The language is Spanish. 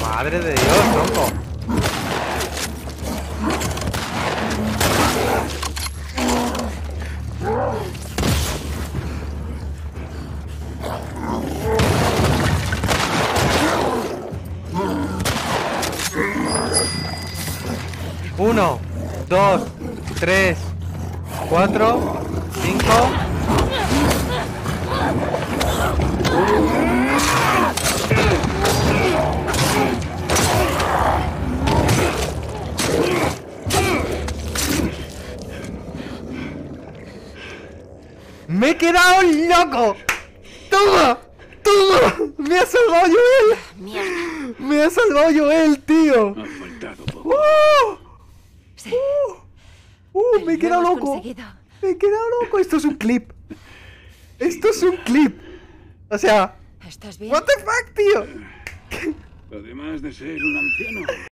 Madre de Dios, tronco. Uno, dos, tres, cuatro, cinco. ¡Me he quedado loco! ¡Toma! ¡Toma! ¡Me ha salvado Joel! Mierda. ¡Me ha salvado Joel, tío! Ha faltado poco. Sí. Me he Lo quedado hemos loco. conseguido. Me he quedado loco. Esto es un clip. Esto es un clip. O sea, ¿Estás bien? what the fuck, tío. Además de ser un anciano.